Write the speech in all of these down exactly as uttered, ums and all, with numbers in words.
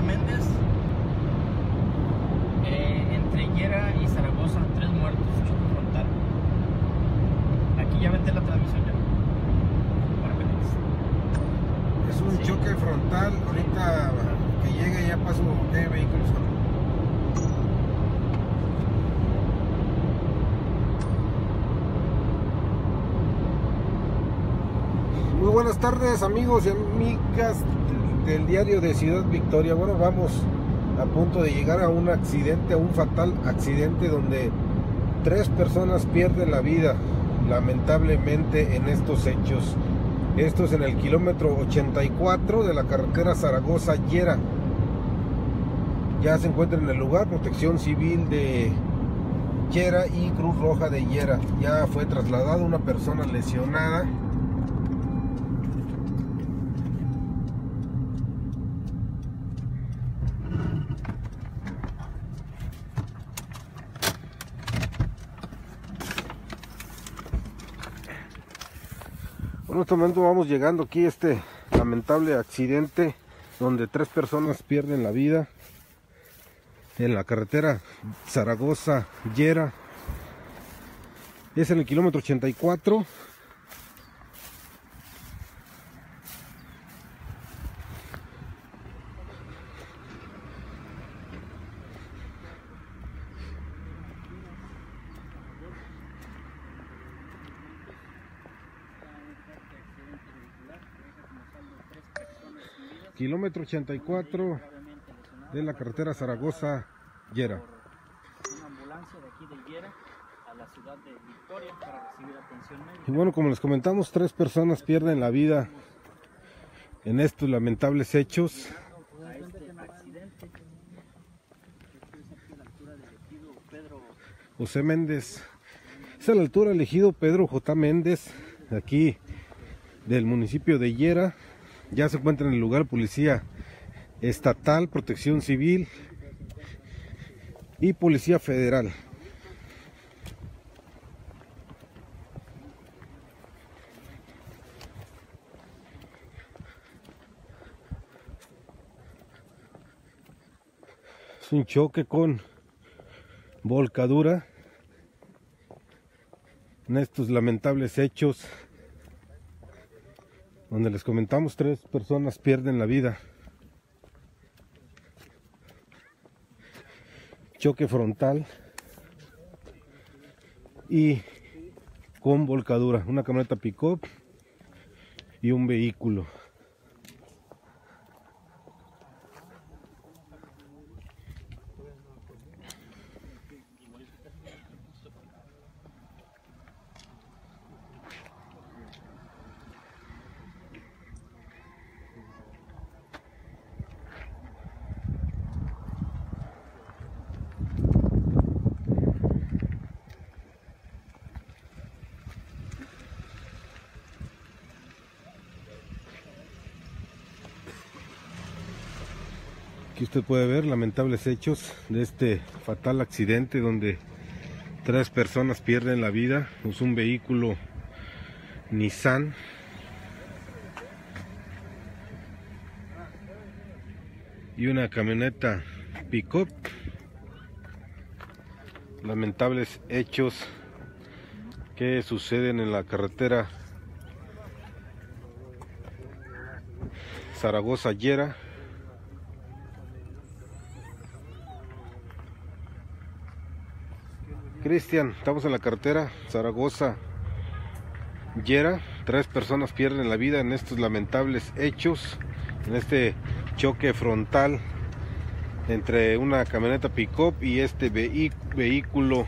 J. Méndez, eh, entre Llera y Zaragoza, tres muertos, choque frontal. Aquí ya vete la transmisión ya. Para que Es un sí. choque frontal. Ahorita que llegue ya paso qué vehículos son. Muy buenas tardes, amigos y amigas del diario de Ciudad Victoria. Bueno, vamos a punto de llegar a un accidente, a un fatal accidente donde tres personas pierden la vida lamentablemente en estos hechos. Esto es en el kilómetro ochenta y cuatro de la carretera Zaragoza-Llera. Ya se encuentra en el lugar Protección Civil de Llera y Cruz Roja de Llera. Ya fue trasladada una persona lesionada. En este momento vamos llegando aquí a este lamentable accidente donde tres personas pierden la vida en la carretera Zaragoza-Llera. Es en el kilómetro ochenta y cuatro. Kilómetro ochenta y cuatro de la carretera Zaragoza-Llera. una ambulancia de aquí de Llera a la ciudad de Victoria para recibir atención médica. Y bueno, como les comentamos, tres personas pierden la vida en estos lamentables hechos. A este accidente, esto es aquí a la altura del ejido Pedro. José Méndez, es a la altura del ejido Pedro J. Méndez, aquí del municipio de Llera. Ya se encuentra en el lugar Policía Estatal, Protección Civil y Policía Federal. Es un choque con volcadura en estos lamentables hechos donde les comentamos tres personas pierden la vida. Choque frontal y con volcadura, una camioneta pick-up y un vehículo. Aquí usted puede ver lamentables hechos de este fatal accidente donde tres personas pierden la vida. Es un vehículo Nissan y una camioneta pick-up. Lamentables hechos que suceden en la carretera Zaragoza-Llera. Cristian, estamos en la carretera Zaragoza-Llera. Tres personas pierden la vida en estos lamentables hechos, en este choque frontal entre una camioneta pick-up y este vehi- vehículo.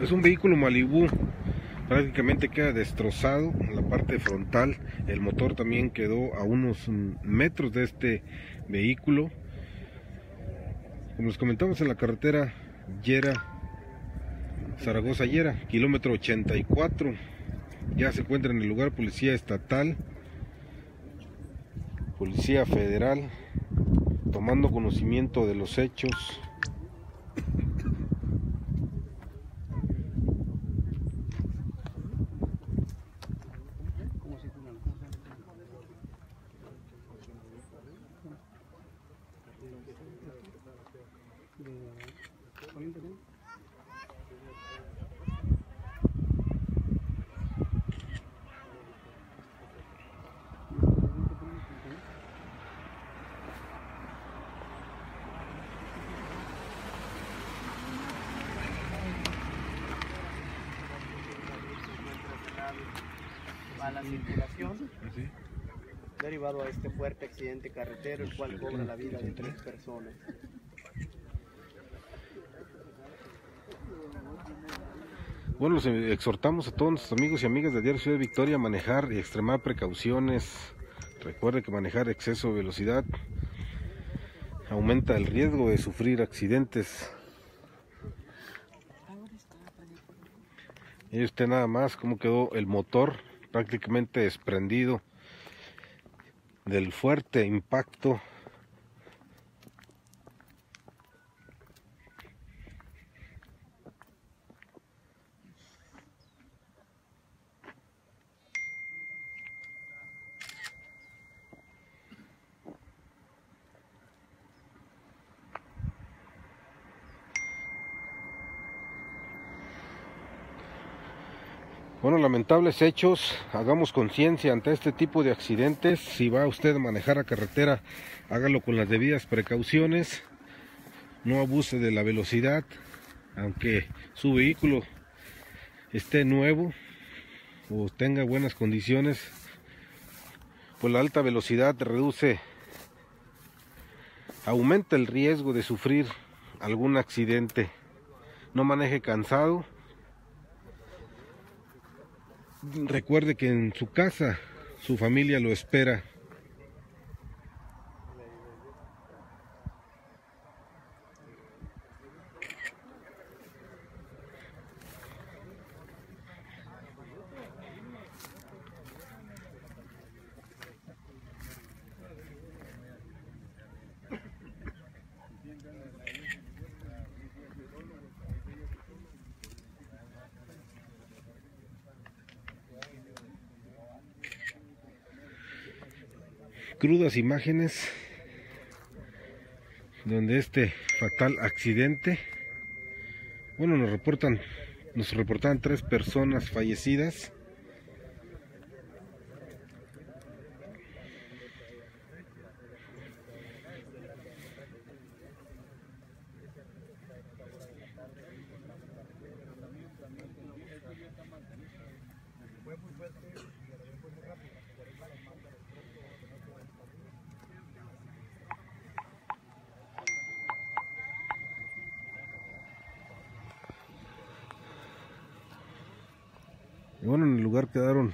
Es un vehículo Malibu, prácticamente queda destrozado en la parte frontal. El motor también quedó a unos metros de este vehículo. Como les comentamos, en la carretera Llera, Zaragoza Llera, kilómetro ochenta y cuatro. Ya se encuentra en el lugar policía estatal, policía federal, tomando conocimiento de los hechos. Mala circulación, derivado a este fuerte accidente carretero, el cual cobra la vida de tres personas. Bueno, los exhortamos a todos nuestros amigos y amigas del diario Ciudad Victoria a manejar y extremar precauciones. Recuerde que manejar exceso de velocidad aumenta el riesgo de sufrir accidentes. Y usted nada más cómo quedó el motor, prácticamente desprendido del fuerte impacto. Bueno, lamentables hechos. Hagamos conciencia ante este tipo de accidentes. Si va usted a manejar a carretera, hágalo con las debidas precauciones. No abuse de la velocidad, aunque su vehículo esté nuevo o tenga buenas condiciones. Pues la alta velocidad reduce, aumenta el riesgo de sufrir algún accidente. No maneje cansado. Recuerde que en su casa su familia lo espera. Crudas imágenes donde este fatal accidente, bueno, nos reportan, nos reportan tres personas fallecidas. Y bueno, en el lugar quedaron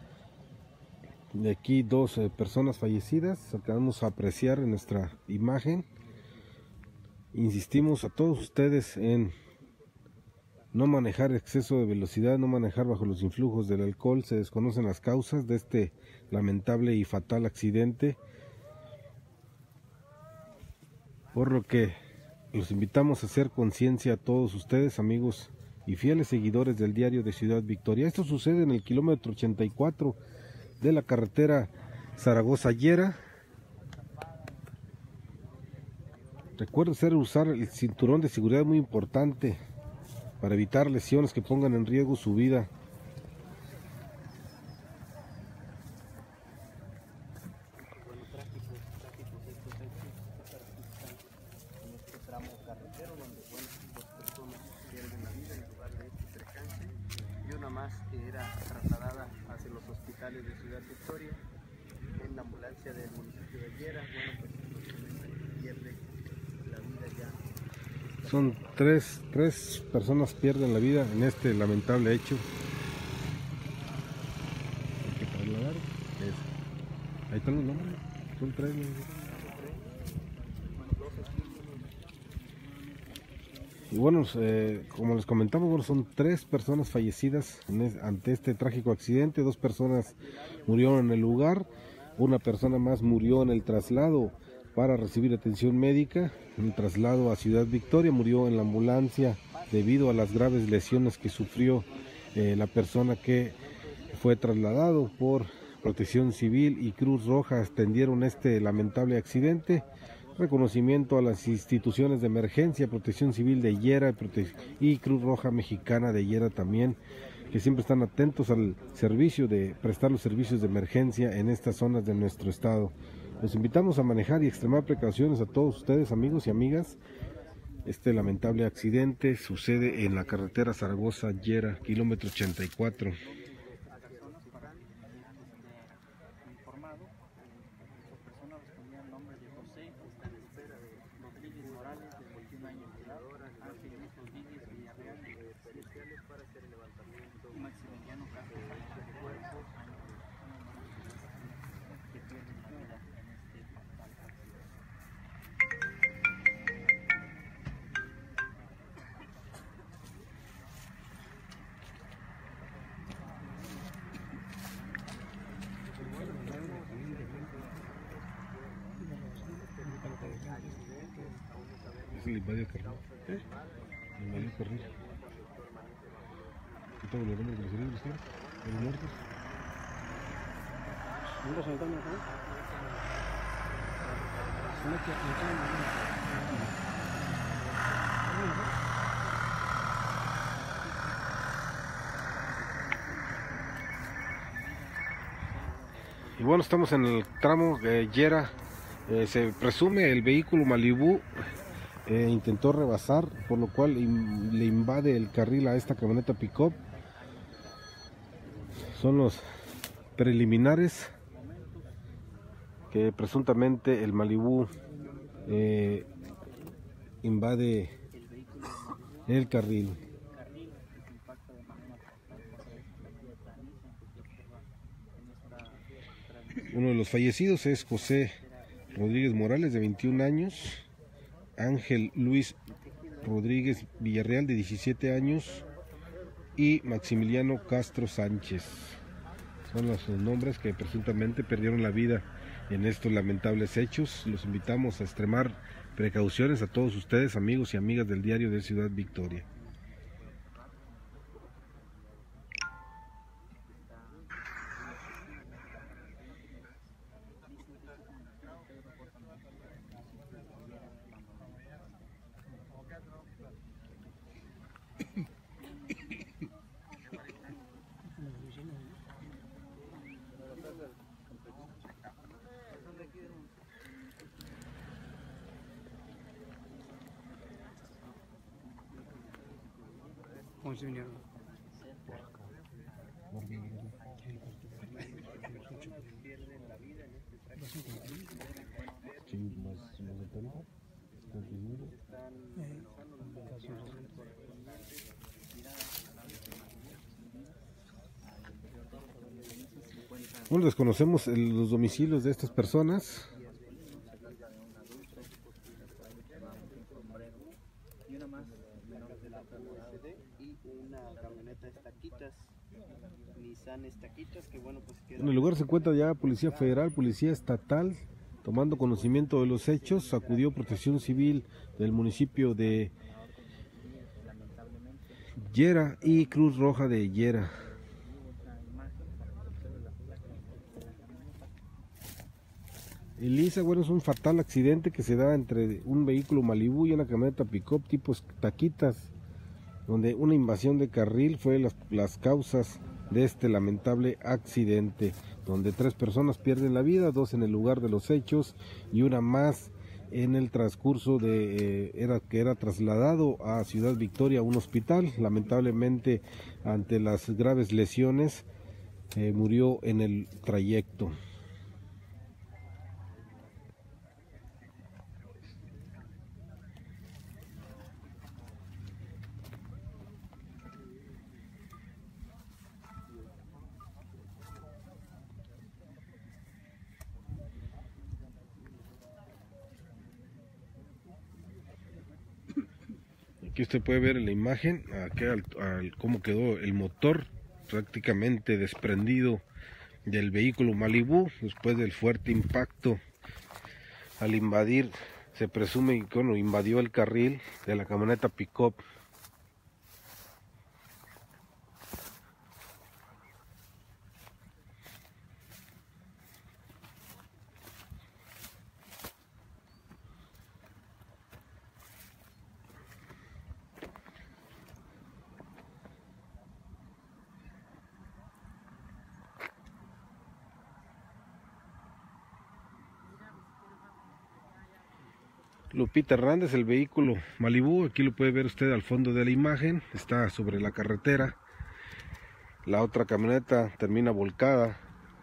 de aquí dos eh, personas fallecidas. Acabamos a apreciar en nuestra imagen. Insistimos a todos ustedes en no manejar exceso de velocidad, no manejar bajo los influjos del alcohol. Se desconocen las causas de este lamentable y fatal accidente, por lo que los invitamos a hacer conciencia a todos ustedes, amigos y fieles seguidores del diario de Ciudad Victoria. Esto sucede en el kilómetro ochenta y cuatro de la carretera Zaragoza Llera. Recuerde ser usar el cinturón de seguridad, muy importante para evitar lesiones que pongan en riesgo su vida. Más que era trasladada hacia los hospitales de Ciudad Victoria en la ambulancia del municipio de Llera. Bueno, pues pierde la vida ya. Son tres, tres personas pierden la vida en este lamentable hecho. Hay que trasladar. Es- Ahí están los nombres. Son tres. ¿No? Y bueno, eh, como les comentamos, bueno, son tres personas fallecidas en es, ante este trágico accidente. Dos personas murieron en el lugar. Una persona más murió en el traslado para recibir atención médica. En el traslado a Ciudad Victoria murió en la ambulancia debido a las graves lesiones que sufrió eh, la persona que fue trasladado. Por Protección Civil y Cruz Roja atendieron este lamentable accidente. Reconocimiento a las instituciones de emergencia, Protección Civil de Yera y Cruz Roja Mexicana de Yera también, que siempre están atentos al servicio de prestar los servicios de emergencia en estas zonas de nuestro estado. Los invitamos a manejar y extremar precauciones a todos ustedes, amigos y amigas. Este lamentable accidente sucede en la carretera Zaragoza-Yera, kilómetro ochenta y cuatro. Es el invadio carril. ¿Eh? El invadio carril. ¿Qué tal los nombres de los heridos, tío? ¿De los muertos? ¿Dónde se encuentran acá? Y bueno, estamos en el tramo de Yera. Eh, se presume el vehículo Malibu eh, intentó rebasar, por lo cual in, le invade el carril a esta camioneta pick-up. Son los preliminares que presuntamente el Malibu eh, invade el carril. Uno de los fallecidos es José Rodríguez Morales, de veintiún años, Ángel Luis Rodríguez Villarreal, de diecisiete años, y Maximiliano Castro Sánchez. Son los nombres que presuntamente perdieron la vida en estos lamentables hechos. Los invitamos a extremar precauciones a todos ustedes, amigos y amigas del diario de Ciudad Victoria. Monseñor. Bueno, desconocemos el, los domicilios de estas personas. En el lugar se encuentra ya Policía Federal, Policía Estatal, tomando conocimiento de los hechos. Acudió Protección Civil del municipio de Yera y Cruz Roja de Yera. Elisa, bueno, es un fatal accidente que se da entre un vehículo Malibu y una camioneta pick-up tipo taquitas, donde una invasión de carril fue las, las causas de este lamentable accidente, donde tres personas pierden la vida, dos en el lugar de los hechos y una más en el transcurso de eh, era que era trasladado a Ciudad Victoria, a un hospital. Lamentablemente, ante las graves lesiones, eh, murió en el trayecto. Aquí usted puede ver en la imagen aquí al, al, cómo quedó el motor prácticamente desprendido del vehículo Malibu después del fuerte impacto al invadir, se presume que bueno, invadió el carril de la camioneta pick-up. Lupita Hernández, el vehículo Malibu, aquí lo puede ver usted al fondo de la imagen, está sobre la carretera. La otra camioneta termina volcada.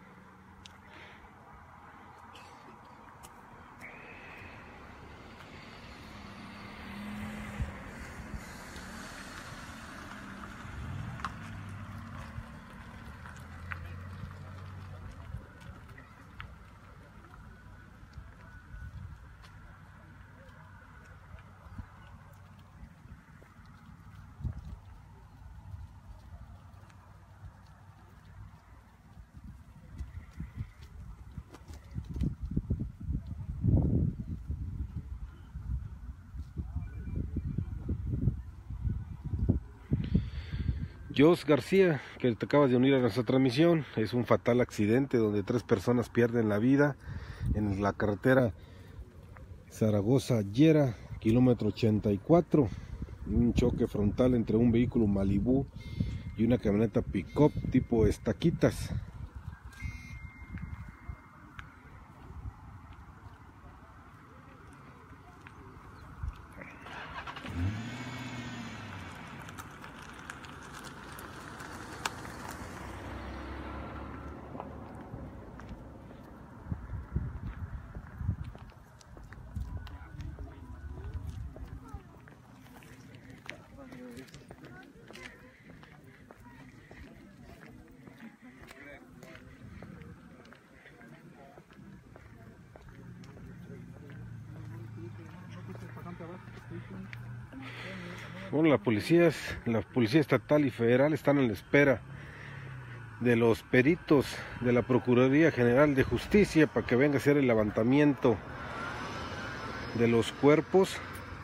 Jos García, que te acabas de unir a nuestra transmisión, es un fatal accidente donde tres personas pierden la vida en la carretera Zaragoza-Llera, kilómetro ochenta y cuatro, un choque frontal entre un vehículo Malibu y una camioneta pick-up tipo estaquitas. Bueno, la policía, la policía estatal y federal están en la espera de los peritos de la Procuraduría General de Justicia para que venga a hacer el levantamiento de los cuerpos.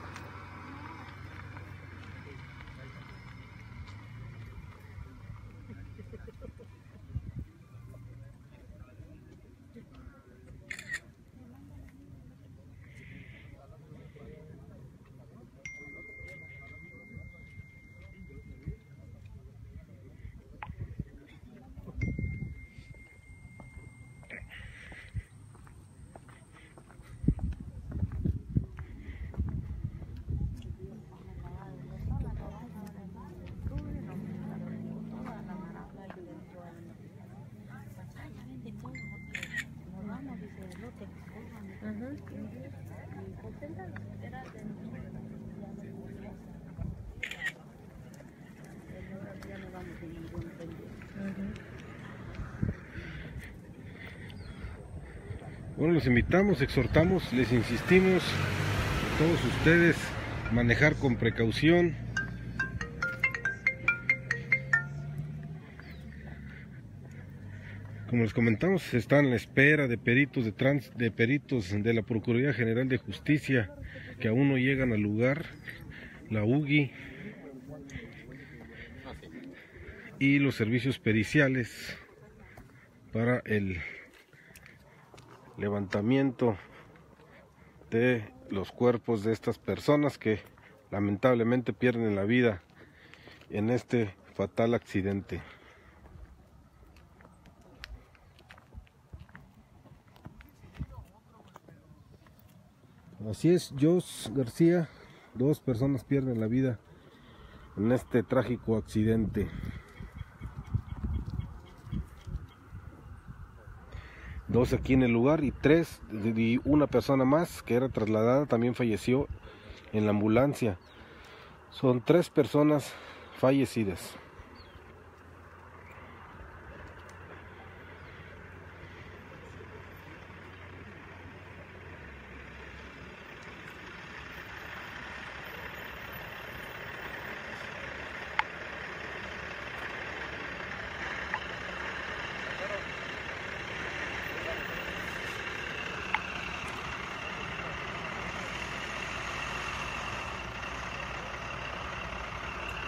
Bueno, los invitamos, exhortamos, les insistimos a todos ustedes manejar con precaución. Como les comentamos, están en la espera de peritos de, trans, de peritos de la Procuraduría General de Justicia que aún no llegan al lugar, la U G I y los servicios periciales para el levantamiento de los cuerpos de estas personas que lamentablemente pierden la vida en este fatal accidente. Así es, Jos García, dos personas pierden la vida en este trágico accidente. Dos aquí en el lugar y tres, y una persona más que era trasladada también falleció en la ambulancia. Son tres personas fallecidas.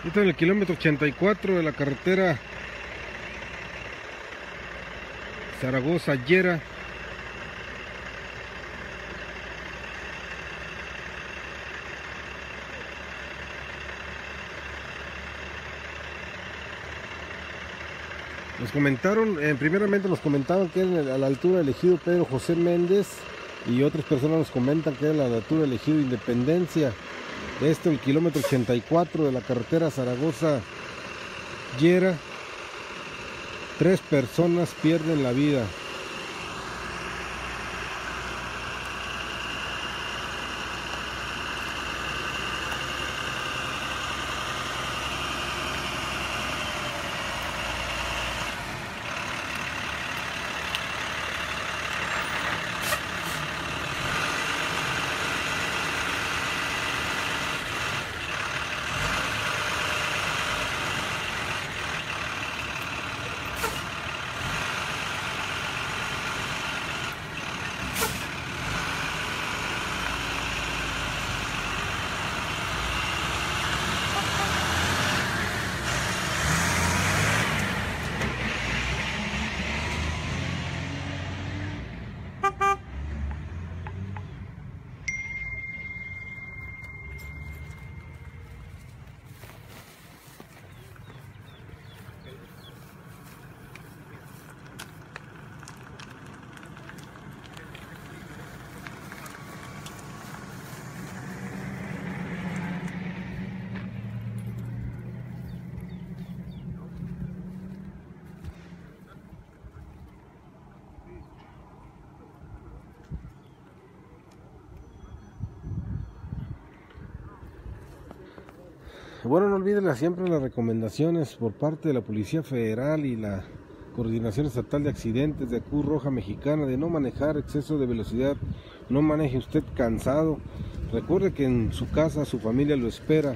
Está en el kilómetro ochenta y cuatro de la carretera Zaragoza-Llera. Nos comentaron, eh, primeramente nos comentaban que era a la altura del ejido Pedro José Méndez, y otras personas nos comentan que era a la altura del ejido Independencia. Esto el kilómetro ochenta y cuatro de la carretera Zaragoza-Llera. Tres personas pierden la vida. Bueno, no olviden siempre las recomendaciones por parte de la Policía Federal y la Coordinación Estatal de Accidentes de Cruz Roja Mexicana de no manejar exceso de velocidad, no maneje usted cansado. Recuerde que en su casa su familia lo espera.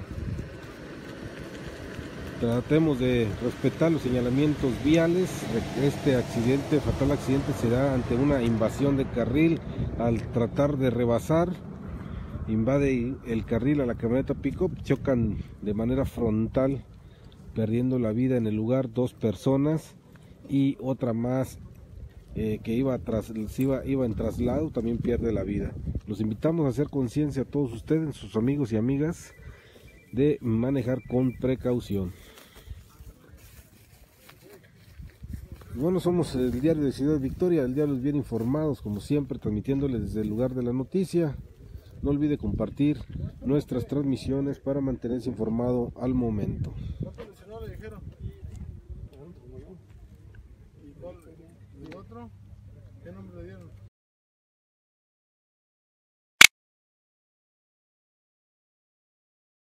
Tratemos de respetar los señalamientos viales. Este accidente, fatal accidente, se da ante una invasión de carril al tratar de rebasar. Invade el carril a la camioneta pick-up, chocan de manera frontal, perdiendo la vida en el lugar dos personas, y otra más eh, que iba, tras, iba, iba en traslado también pierde la vida. Los invitamos a hacer conciencia a todos ustedes, sus amigos y amigas, de manejar con precaución. Bueno, somos el diario de Ciudad Victoria, el diario bien informados, como siempre, transmitiéndoles desde el lugar de la noticia. No olvide compartir nuestras transmisiones para mantenerse informado al momento. ¿Cuánto lesionó le dijeron? ¿Y cuál? ¿Y otro? ¿Qué nombre le dieron?